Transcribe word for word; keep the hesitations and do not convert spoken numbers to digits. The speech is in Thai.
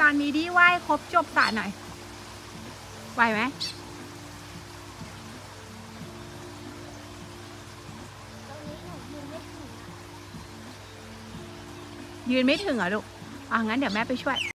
ตอนมีดีว่ายครบจบสระหน่อยไหวไหมยืนไม่ถึงเหรอลูกอ่ะงั้นเดี๋ยวแม่ไปช่วย